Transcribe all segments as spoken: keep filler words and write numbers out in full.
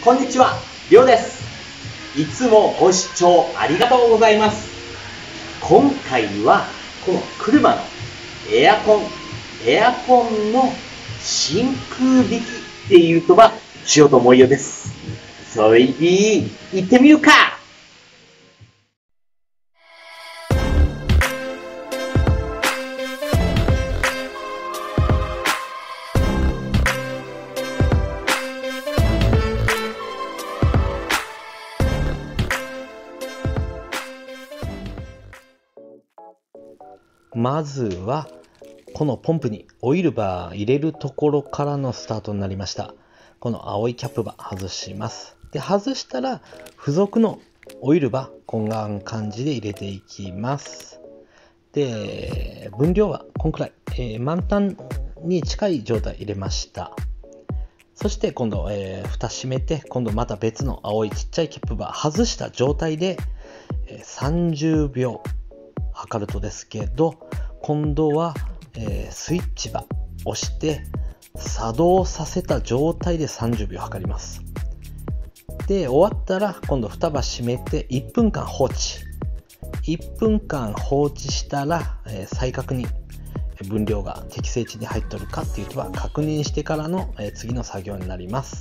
こんにちは、りょうです。いつもご視聴ありがとうございます。今回はこの車のエアコン、エアコンの真空引きっていうとばしようと思うようです。それで行ってみようか。 まずはこのポンプにオイルバー入れるところからのスタートになりました。この青いキャップバー外します。で、外したら付属のオイルバーこんな感じで入れていきます。で、分量はこんくらい、えー、満タンに近い状態入れました。そして今度、えー、蓋閉めて、今度また別の青いちっちゃいキャップバー外した状態で、えー、さんじゅうびょう測るとですけど、今度は、えー、スイッチバー押して作動させた状態でさんじゅうびょう測ります。で、終わったら今度蓋バ閉めていっぷんかん放置。いっぷんかん放置したら、えー、再確認、分量が適正値に入っとるかっていうとは確認してからの、えー、次の作業になります。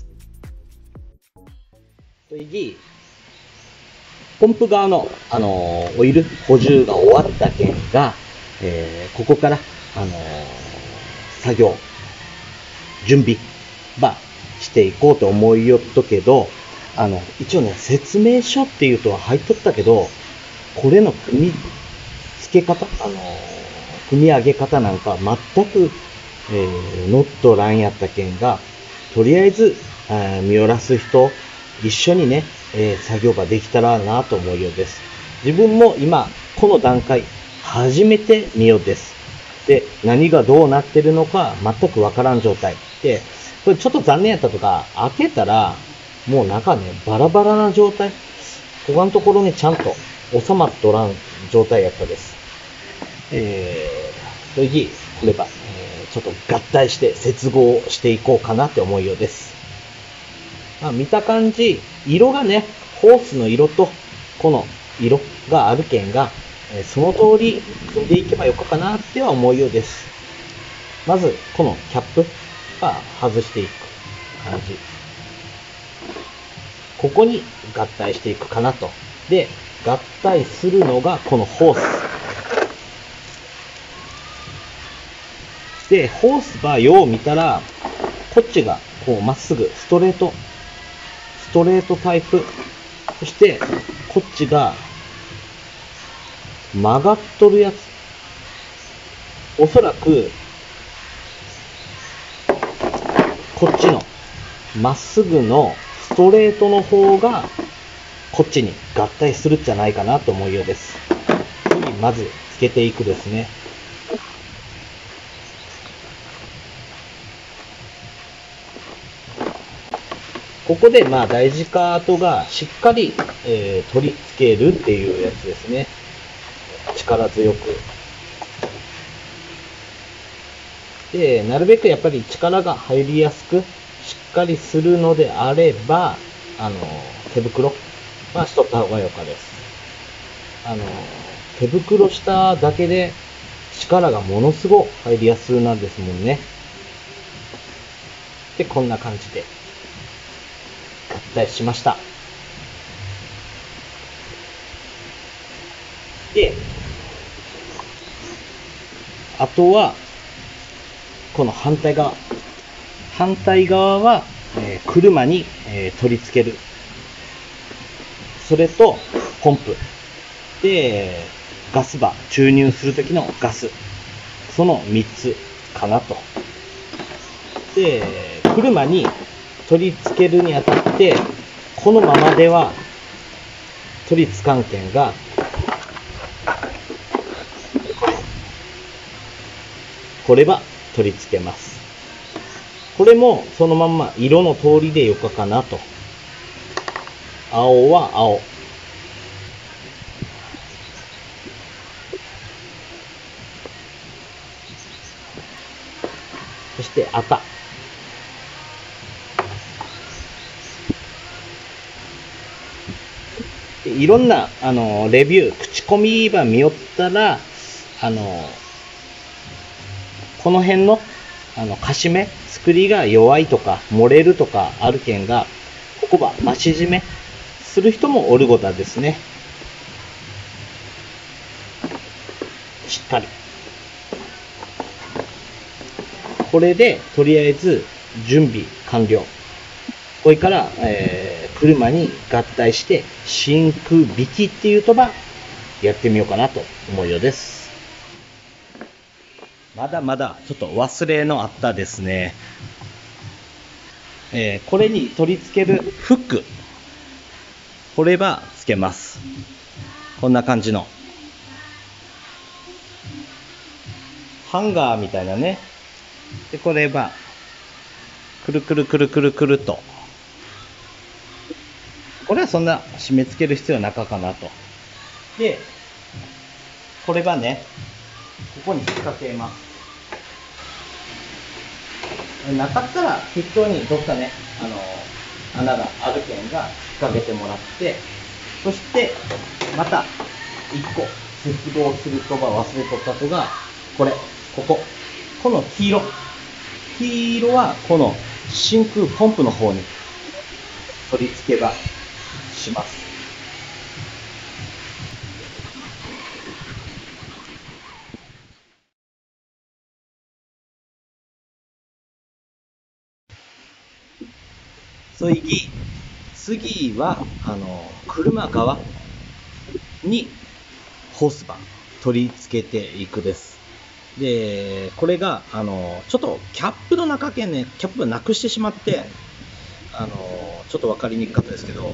ポンプ側の、あのー、オイル補充が終わった件が、えー、ここから、あのー、作業、準備ばしていこうと思いよっとけど、あの、一応ね、説明書っていうとは入っとったけど、これの組み付け方、あのー、組み上げ方なんか全く、えー、ノットランやった件が、とりあえず、見よらす人、一緒にね、えー、作業ができたらなと思うようです。自分も今、この段階、初めて見ようです。で、何がどうなってるのか全くわからん状態。で、これちょっと残念やったとか、開けたら、もう中ね、バラバラな状態。ここのところにちゃんと収まっとらん状態やったです。えー、それで、これば、えー、ちょっと合体して接合していこうかなって思うようです。まあ、見た感じ、色がね、ホースの色とこの色があるけんが、えー、その通り組んでいけばよかかなっては思うようです。まず、このキャップは外していく感じ。ここに合体していくかなと。で、合体するのがこのホース。で、ホースばよう見たら、こっちがこうまっすぐストレート。ストレートタイプ。そして、こっちが、曲がっとるやつ。おそらく、こっちの、まっすぐのストレートの方が、こっちに合体するんじゃないかなと思うようです。次、まず、つけていくですね。ここでまあ大事カートがしっかり、えー、取り付けるっていうやつですね。力強く。で、なるべくやっぱり力が入りやすく、しっかりするのであれば、あの、手袋はしとった方がよかです。あの、手袋しただけで力がものすごく入りやすくなんですもんね。で、こんな感じで。合体しました。で、あとは、この反対側。反対側は、えー、車に、えー、取り付ける。それと、ポンプ。で、ガスバー、注入するときのガス。そのみっつかなと。で、車に取り付けるにあたって、このままでは取り付かんけんが、これは取り付けます。これもそのまんま色の通りでよかかなと。青は青。そして赤。 いろんな、あの、レビュー、口コミば見よったら、あの、この辺の、あの、かしめ、作りが弱いとか、漏れるとかあるけんが、ここば、増し締めする人もおるごたですね。しっかり。これで、とりあえず、準備完了。これから、えー、車に合体して、真空引きっていうとば、やってみようかなと思うようです。まだまだ、ちょっと忘れのあったですね。えー、これに取り付けるフック。これば、つけます。こんな感じの。ハンガーみたいなね。で、これば、くるくるくるくるくると。これはそんな締め付ける必要はなかかなと。で、こればね、ここに引っ掛けます。なかったら適当にどっかね、あの、穴があるけんが引っ掛けてもらって、そして、また、一個、接合するとば忘れとったとが、これ、ここ。この黄色。黄色は、この真空ポンプの方に取り付けばします。そいぎ、次は、あの、車側にホースバー取り付けていくです。で、これが、あの、ちょっとキャップの中けんね、キャップをなくしてしまって、あの、ちょっとわかりにくかったですけど、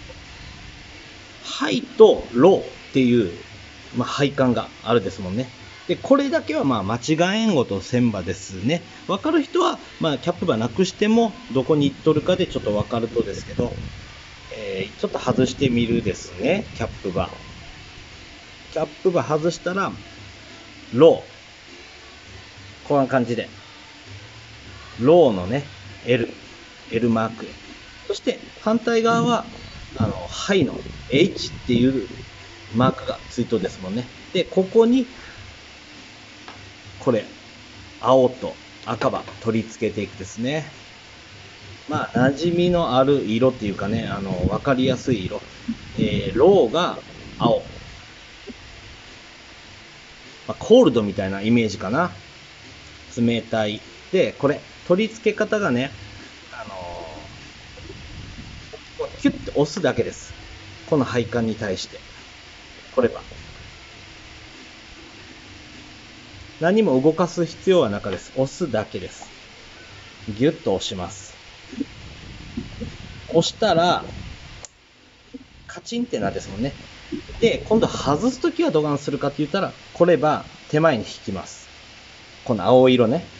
ハイとローっていう、まあ、配管があるですもんね。で、これだけはまあ間違えんごとせんばですね。わかる人は、まあキャップばなくしても、どこに行っとるかでちょっとわかるとですけど、えー、ちょっと外してみるですね、キャップば。キャップば外したら、ロー。こんな感じで。ローのね、L。L マーク。そして反対側は、あの、ハイの H っていうマークがついとですもんね。で、ここに、これ、青と赤ば取り付けていくですね。まあ、馴染みのある色っていうかね、あの、わかりやすい色。えー、ローが青。まあ、コールドみたいなイメージかな。冷たい。で、これ、取り付け方がね、あのー、キュッて押すだけです。この配管に対して。これば。何も動かす必要はなかです。押すだけです。ギュッと押します。押したら、カチンってなるですもんね。で、今度外すときはどがんするかって言ったら、これば手前に引きます。この青色ね。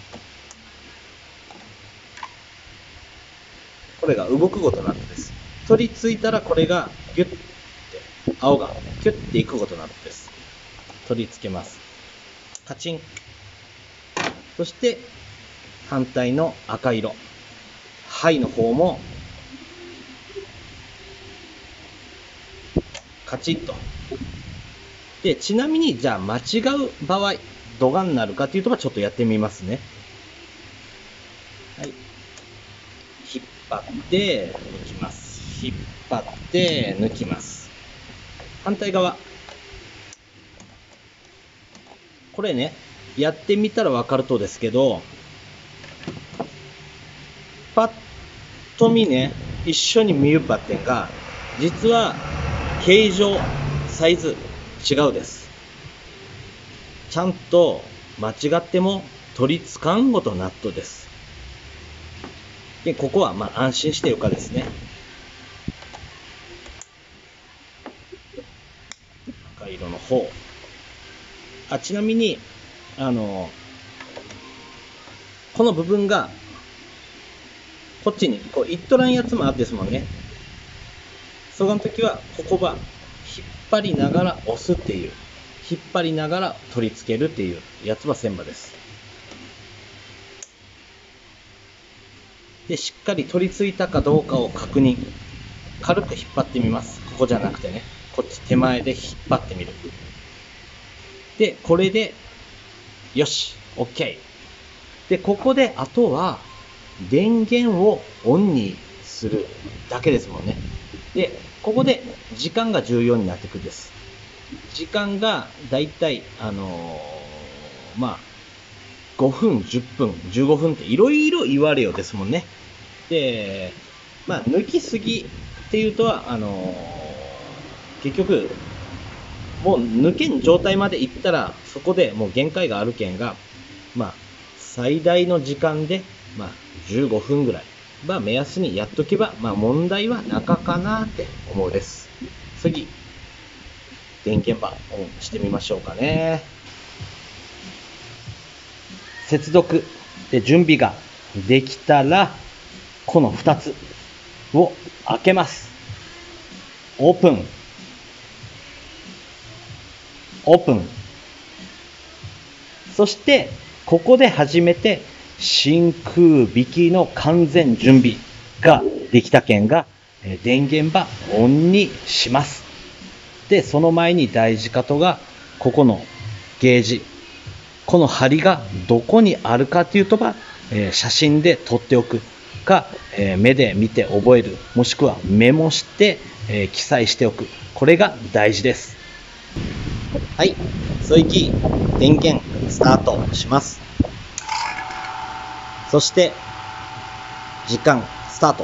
これが動くごとなるんです。取り付いたらこれがギュッて、青がキュッていくごとなるんです。取り付けます。カチン。そして、反対の赤色。ハイの方も、カチッと。で、ちなみに、じゃあ間違う場合、どがんなるかっていうとちょっとやってみますね。はい。引っ張って抜きます。引っ張って抜きます。反対側。これね、やってみたらわかるとですけど、パッと見ね、一緒に見るバッテンが、実は形状、サイズ違うです。ちゃんと間違っても取りつかんごとナットです。で、ここはまあ安心してよかですね。赤色の方。あ、ちなみに、あの、この部分が、こっちに、こう、いっとらんやつもあってですもんね。その時は、ここば、引っ張りながら押すっていう、引っ張りながら取り付けるっていうやつは千葉です。で、しっかり取り付いたかどうかを確認。軽く引っ張ってみます。ここじゃなくてね、こっち手前で引っ張ってみる。で、これで、よし、OK。で、ここで、あとは、電源をオンにするだけですもんね。で、ここで時間が重要になってくるんです。時間がだいたい、あのー、まあ、ごふん、じゅっぷん、じゅうごふんっていろいろ言われようですもんね。で、まあ、抜きすぎっていうとは、あのー、結局、もう抜けん状態までいったら、そこでもう限界があるけんが、まあ、最大の時間で、まあ、じゅうごふんぐらいは目安にやっとけば、まあ、問題はなかかなって思うです。次、電源バーオンしてみましょうかね。接続で準備ができたら、このふたつを開けます。オープン。オープン。そして、ここで初めて真空引きの完全準備ができたけんが、電源ばオンにします。で、その前に大事かとが、ここのゲージ。この針がどこにあるかというとば、えー、写真で撮っておくか、えー、目で見て覚える、もしくはメモして、えー、記載しておく。これが大事です。はい、そいき電源スタートします。そして時間スタート。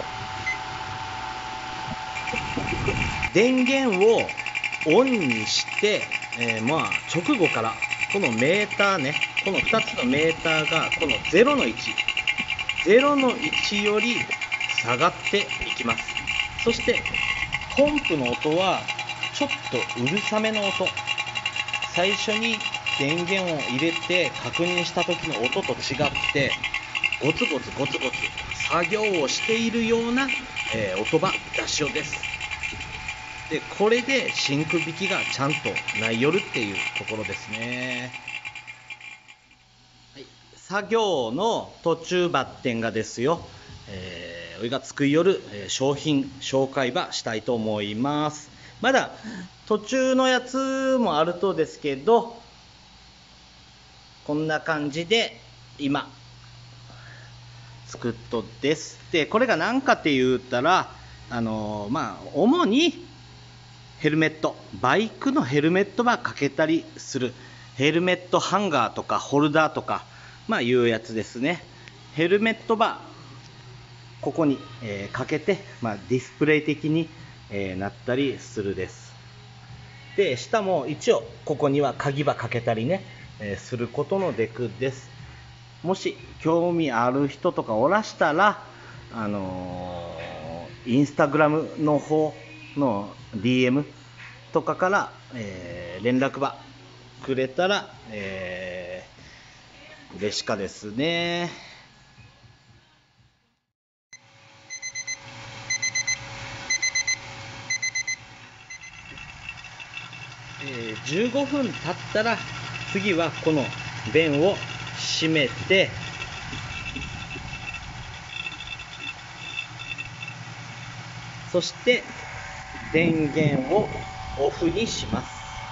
電源をオンにして、えー、まあ直後からこのメーターね、このふたつのメーターがこのゼロの位置、ゼロの位置より下がっていきます。そしてポンプの音はちょっとうるさめの音。最初に電源を入れて確認した時の音と違ってゴツゴツゴツゴツ作業をしているような、えー、音場出し音です。でこれで真空引きがちゃんとないよるっていうところですね。はい、作業の途中バッテンがですよ、えー、おいが作りよる、えー、商品紹介ばしたいと思います。まだ途中のやつもあるとですけど、こんな感じで今作っとです。でこれが何かって言ったら、あのー、まあ主にヘルメット、バイクのヘルメットばかけたりするヘルメットハンガーとかホルダーとか、まあいうやつですね。ヘルメットばここに、えー、かけて、まあ、ディスプレイ的に、えー、なったりするです。で下も一応ここには鍵ばかけたりね、えー、することのでくです。もし興味ある人とかおらしたら、あのー、インスタグラムの方の ディーエム とかから、えー、連絡ばくれたら、えー、嬉しかですね。えー、じゅうごふん経ったら次はこの弁を閉めて、そして電源をオフにします。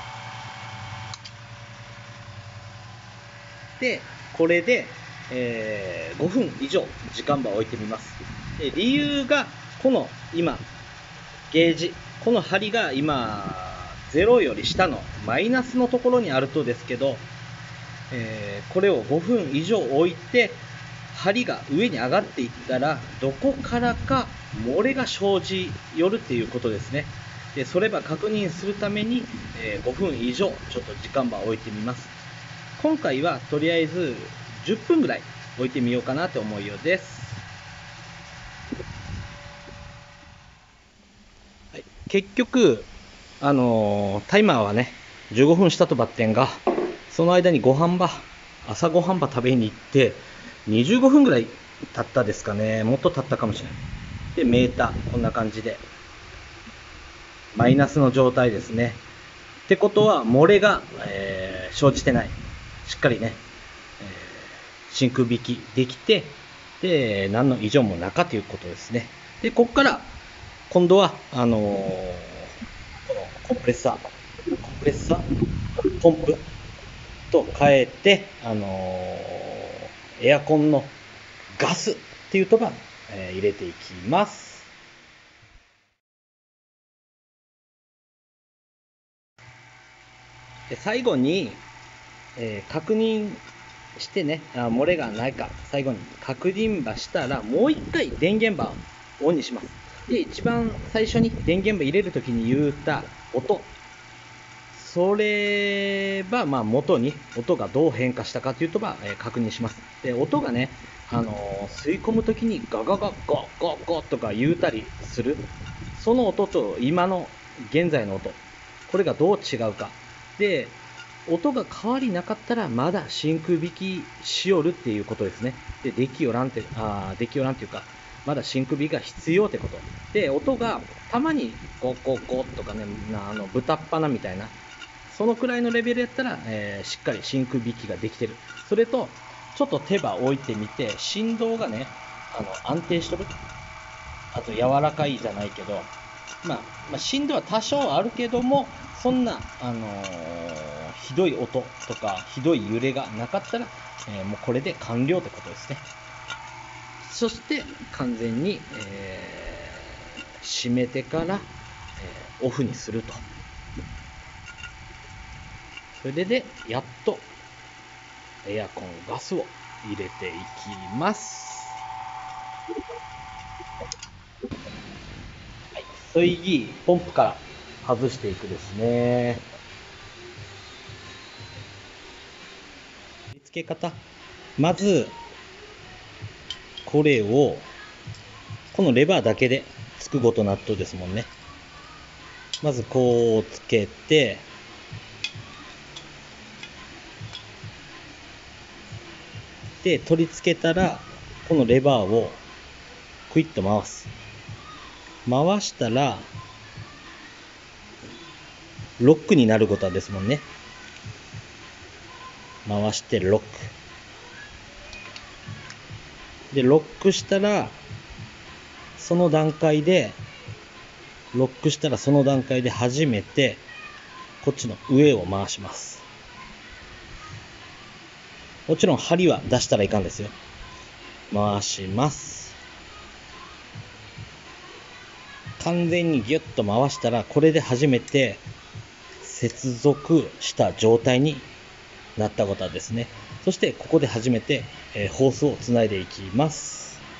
でこれで、えー、ごふん以上時間ば置いてみます。で理由がこの今ゲージ、この針が今ゼロより下のマイナスのところにあるとですけど、えー、これをごふん以上置いて針が上に上がっていったらどこからか漏れが生じよるっていうことですね。でそれば確認するために、えー、ごふん以上ちょっと時間ば置いてみます。今回はとりあえずじゅっぷんぐらい置いてみようかなと思うようです。はい、結局あのー、タイマーはねじゅうごふんしたとばってんが、その間にご飯ば朝ごはんば食べに行ってにじゅうごふんぐらい経ったですかね。もっと経ったかもしれない。でメーターこんな感じでマイナスの状態ですね。ってことは漏れが、えー、生じてない。しっかりね、えー、真空引きできて、で何の異常もなかということですね。でここから今度はあのーコンプレッサー、コンプレッサー、ポンプと変えて、あのーエアコンのガスっていうとば、えー入れていきます。で最後に、えー確認してね、あ漏れがないか最後に確認ばしたら、もう一回電源板をオンにします。で一番最初に電源板入れるときに言った音、それはまあ元に音がどう変化したかというとば、えー確認します。で音がね、あのー吸い込むときにガガガゴゴゴとか言うたりする、その音と今の現在の音、これがどう違うかで、音が変わりなかったらまだ真空引きしよるっていうことですね。でできよらんってあできよらんっていうか、まだ真空引きが必要ってことで、音がたまにゴゴゴとかね、なあの豚っ鼻みたいな、そのくらいのレベルやったら、えーしっかり真空引きができてる。それとちょっと手羽置いてみて、振動がね、あの安定しとる、あと柔らかいじゃないけど、まあ、まあ、振動は多少あるけども、そんな、あのーひどい音とかひどい揺れがなかったら、えーもうこれで完了ってことですね。そして完全に、えー閉めてから、えーオフにすると。それででやっとエアコンガスを入れていきます。はい、水儀ポンプから外していくですね。付け方、まずこれをこのレバーだけでつくこと納豆ですもんね。まずこうつけて、で取り付けたらこのレバーをクイッと回す。回したらロックになることはですもんね。回してロックで、ロックしたらその段階でロックしたらその段階で初めてこっちの上を回します。もちろん針は出したらいかんですよ。回します。完全にギュッと回したら、これで初めて接続した状態になったことですね。そしてここで初めて、えー、ホースをつないでいきます。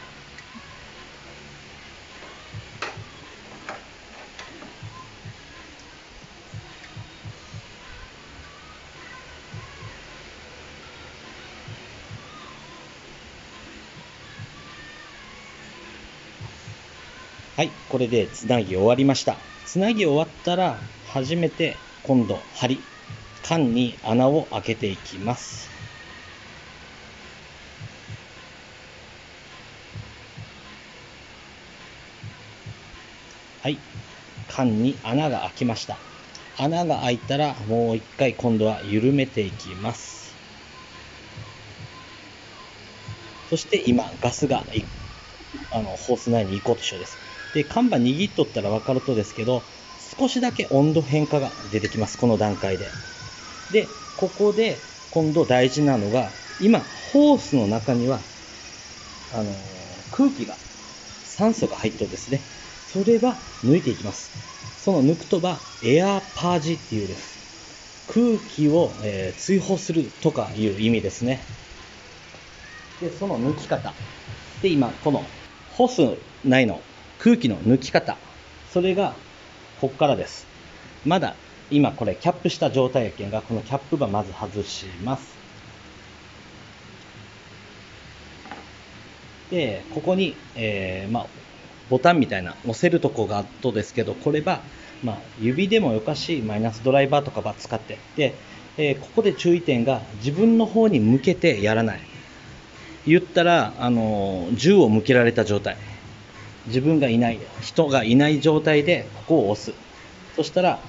はい、これでつなぎ終わりました。つなぎ終わったら初めて今度針缶に穴を開けていきます。はい、缶に穴が開きました。穴が開いたらもう一回今度は緩めていきます。そして今ガスがあのホース内に行こうとしようです。で、看板握っとったら分かるとですけど、少しだけ温度変化が出てきます、この段階で。で、ここで今度大事なのが、今ホースの中にはあの空気が、酸素が入ってるんですね。それは抜いていきます。その抜くとはエアパージっていうです。空気を、えー、追放するとかいう意味ですね。で、その抜き方で、今このホース内の空気の抜き方、それがここからです。まだ今これキャップした状態やけんが、このキャップばまず外します。で、ここに、えーまあ、ボタンみたいな押せるとこがあっとですけど、これは、まあ、指でもよかし、マイナスドライバーとかば使って、で、えーここで注意点が、自分の方に向けてやらない。言ったら、あのー銃を向けられた状態、自分がいない、人がいない状態でここを押す。そしたら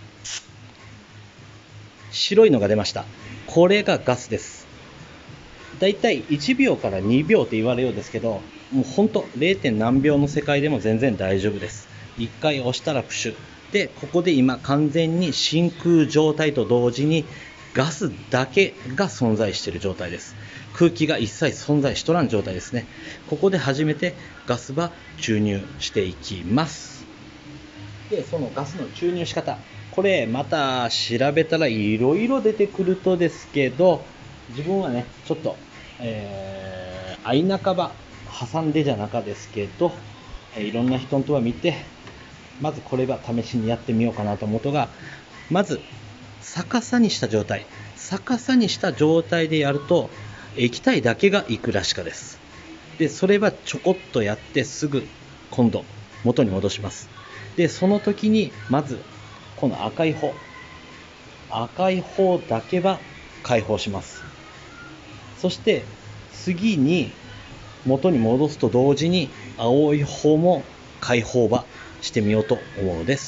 白いのが出ました。これがガスです。 だいたいいちびょうからにびょうって言われるようですけど、もうほんと ゼロ. 何秒の世界でも全然大丈夫です。いっかい押したらプシュで、ここで今完全に真空状態と同時にガスだけが存在している状態です。空気が一切存在しとらん状態ですね。ここで初めてガスは注入していきます。で、そのガスの注入仕方、これまた調べたらいろいろ出てくるとですけど、自分はねちょっと、えー、相半ば挟んでじゃなかですけど、えー、いろんな人とは見て、まずこれは試しにやってみようかなと思うとが、まず逆さにした状態逆さにした状態でやると液体だけがいくらしかです。でそれはちょこっとやってすぐ今度元に戻します。でその時にまずこの赤い方赤い方だけは解放します。そして次に元に戻すと同時に青い方も解放はしてみようと思うのです。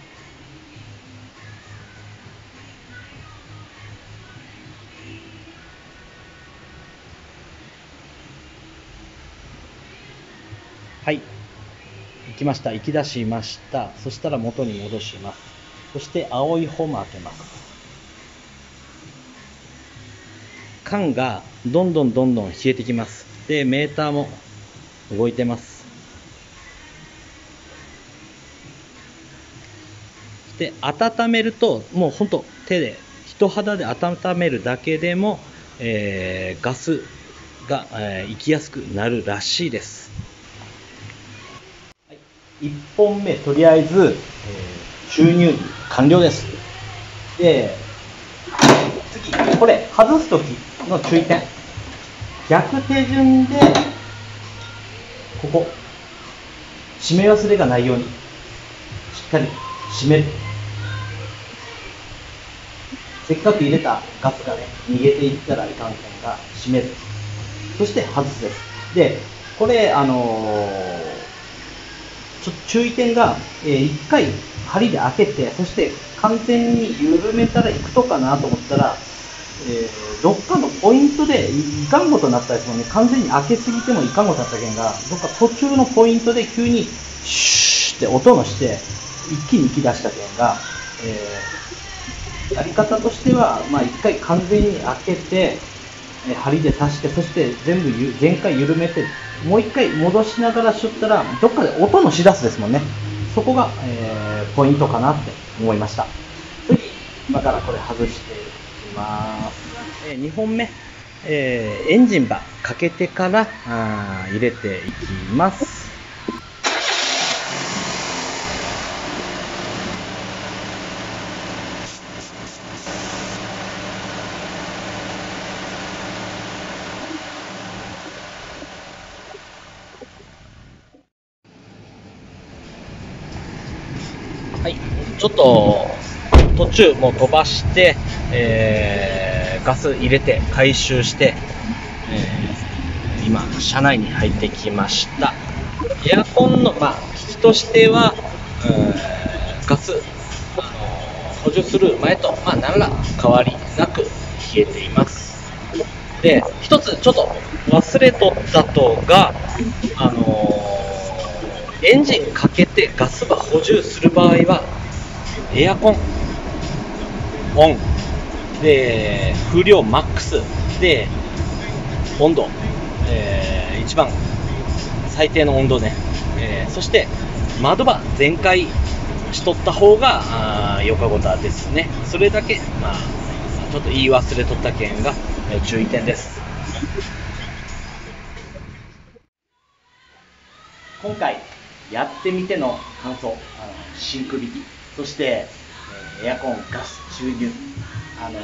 はい、行きました。行き出しました。そしたら元に戻します。そして青い方も開けます。缶がどんどんどんどん冷えてきます。でメーターも動いてます。で温めるともうほんと手で人肌で温めるだけでも、えー、ガスが、えー、行きやすくなるらしいです。はい、いっぽんめとりあえず、えー、注入完了です。で次これ外す時の注意点、逆手順でここ締め忘れがないようにしっかり締める。せっかく入れたガスがね逃げていったらいかんけんが締める。そして外すです。でこれあのー、ちょっと注意点が、えー、いっかい針で開けて、そして完全に緩めたらいくとかなと思ったら、えー、どっかのポイントでいかんことになったりするのに、完全に開けすぎてもいかんことになったけんが、どっか途中のポイントで急にシューって音のして一気に息出したけんが、えー、やり方としては、まあ、いっかい完全に開けて、えー、針で刺して、そして全部ゆ全回緩めて、もういっかい戻しながらしょったら、どっかで音のし出すですもんね。そこが、えー、ポイントかなって思いました。次、今からこれ外していきます。えー、にほんめ、えー、エンジンバーかけてからあ入れていきます。はい、ちょっと途中もう飛ばして、えー、ガス入れて回収して、えー、今車内に入ってきました。エアコンの、まあ、機器としては、えー、ガス、あのー、補充する前と、まあ、何ら変わりなく冷えています。で一つちょっと忘れとったとが、あのーエンジンかけてガスが補充する場合はエアコンオンで風量マックスで温度、えー、一番最低の温度ね、えー、そして窓場全開しとった方がよかごたですね。それだけ、まあ、ちょっと言い忘れとった件が、えー、注意点です。今回やってみての感想、あのシンク引き、そして、えー、エアコンガス注入、あの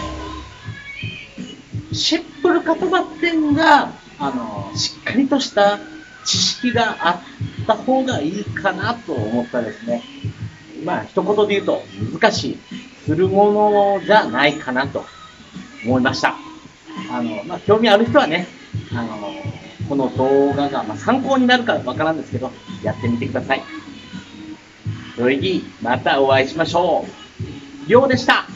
ー、シンプルかとばってんが、あのー、しっかりとした知識があった方がいいかなと思ったですね。まあ一言で言うと難しいするものじゃないかなと思いました。あのまあ興味ある人はね、あのーこの動画がまあ参考になるかわからんですけど、やってみてください。それではまたお会いしましょう。りょうでした。